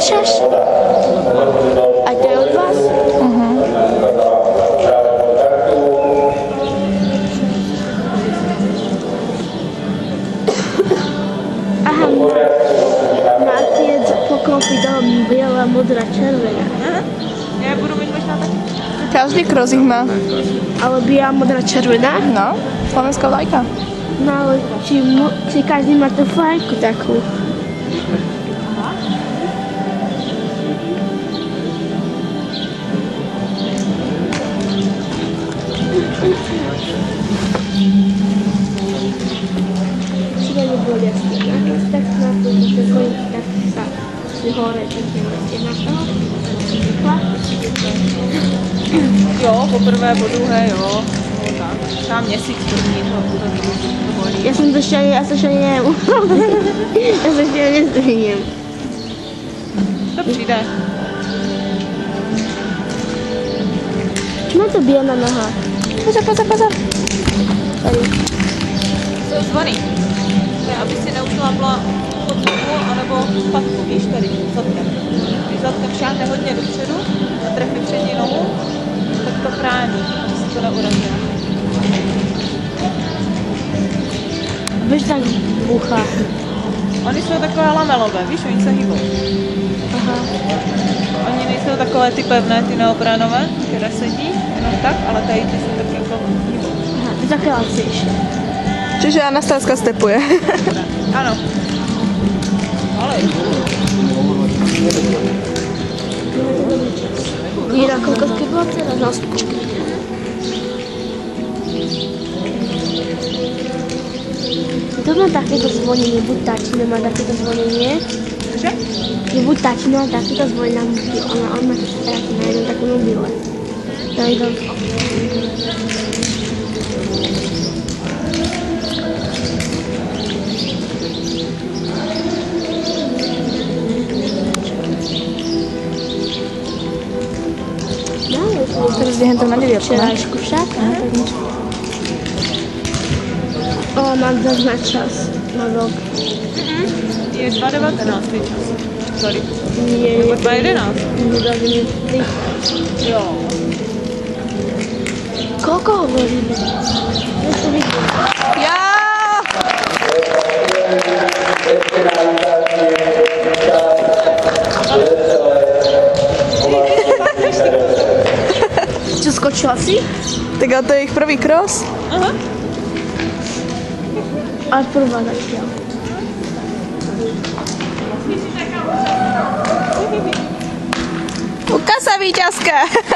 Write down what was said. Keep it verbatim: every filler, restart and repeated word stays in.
slyšíš? A to je od vás? Mhm. Aha, na akci je poklopy toho biela, modrá, červená. Aha. Já budu mít možná taky. Každý cross jich má. Ale biela, modrá, červená? No, slovenská vlajka. No ale či, či každý má tú vlajku takú? Čiže nebolo jasné. Tak sa na to, že kolik tak sa si hore, tak je na toho. Jo, poprvé, po druhé, jo. Tak. Třeba měsíc první, to bolí. Ja som to ešte, ja sa ešte nejem. Ja sa ešte nezdvihnem. To přijde. Čo má to biela noha? Pozor, pozor, pozor. Tady. To je zvony. To je, aby si neušlápla pod nohu, anebo spadku, víš, tady, zadkem. Když zadkem šáhne hodně dopředu a trefí přední nohu, tak to chrání, aby se to neurazilo. Víš tak bucha. Oni jsou takové lamelové, víš, oni se hýbou. Aha. Oni nejsou takové ty pevné, ty neopranové, které sedí, jenom tak, ale tady ty jsou tak jako hýbou. Aha, to je také lacejšie. Čiže Anastázka stepuje. Ano. Ale Míra, koľko skybla teraz? No, počkej. To má takéto zvonenie, buď tačina má takéto zvonenie. že? Je buď tačina má takéto zvonenie na mobil, ale on má taky na jednom takom mobile. To je to. Rozběhnem to na devierku, ne? Včerajšku však. O, mám zase na čas. Na rok. Je dva devatenáct čas. Sorry. Nie, Nebo dva jedenáct. Nedali mi tri. Jo. Koľko hovoríme? Ja to vidím. Já! Čo, skočila si? Tak ale to je jejich prvý cross. Aha. Ale prvá zatiaľ. Ukáž sa víťazka!